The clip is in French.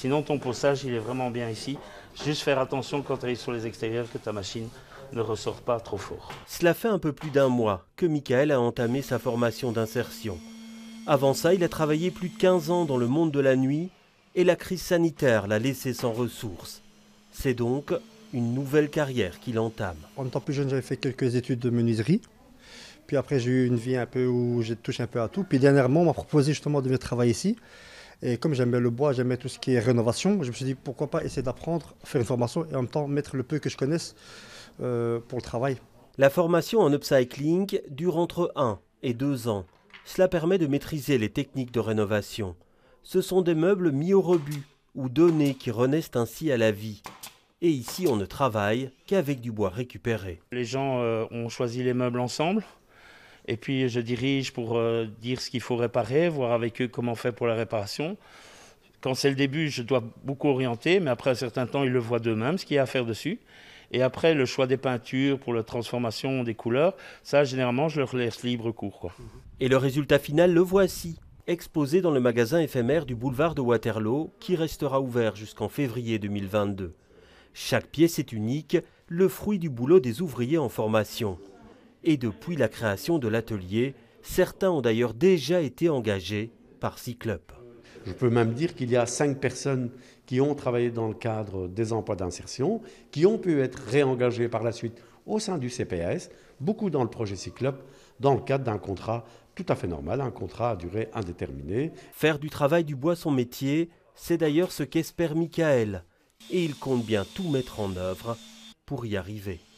Sinon, ton ponçage, il est vraiment bien ici. Juste faire attention quand tu arrives sur les extérieurs que ta machine ne ressort pas trop fort. Cela fait un peu plus d'un mois que Michael a entamé sa formation d'insertion. Avant ça, il a travaillé plus de 15 ans dans le monde de la nuit et la crise sanitaire l'a laissé sans ressources. C'est donc une nouvelle carrière qu'il entame. En étant plus jeune, j'avais fait quelques études de menuiserie. Puis après, j'ai eu une vie un peu où j'ai touché un peu à tout. Puis dernièrement, on m'a proposé justement de venir travailler ici. Et comme j'aimais le bois, j'aimais tout ce qui est rénovation, je me suis dit pourquoi pas essayer d'apprendre, faire une formation et en même temps mettre le peu que je connaisse pour le travail. La formation en upcycling dure entre 1 et 2 ans. Cela permet de maîtriser les techniques de rénovation. Ce sont des meubles mis au rebut ou donnés qui renaissent ainsi à la vie. Et ici, on ne travaille qu'avec du bois récupéré. Les gens ont choisi les meubles ensemble. Et puis je dirige pour dire ce qu'il faut réparer, voir avec eux comment on fait pour la réparation. Quand c'est le début, je dois beaucoup orienter, mais après un certain temps, ils le voient d'eux-mêmes, ce qu'il y a à faire dessus. Et après, le choix des peintures pour la transformation des couleurs, ça, généralement, je leur laisse libre cours, quoi. Et le résultat final, le voici, exposé dans le magasin éphémère du boulevard de Waterloo, qui restera ouvert jusqu'en février 2022. Chaque pièce est unique, le fruit du boulot des ouvriers en formation. Et depuis la création de l'atelier, certains ont d'ailleurs déjà été engagés par Cyclope. Je peux même dire qu'il y a 5 personnes qui ont travaillé dans le cadre des emplois d'insertion, qui ont pu être réengagées par la suite au sein du CPAS, beaucoup dans le projet Cyclope, dans le cadre d'un contrat tout à fait normal, un contrat à durée indéterminée. Faire du travail du bois son métier, c'est d'ailleurs ce qu'espère Michael. Et il compte bien tout mettre en œuvre pour y arriver.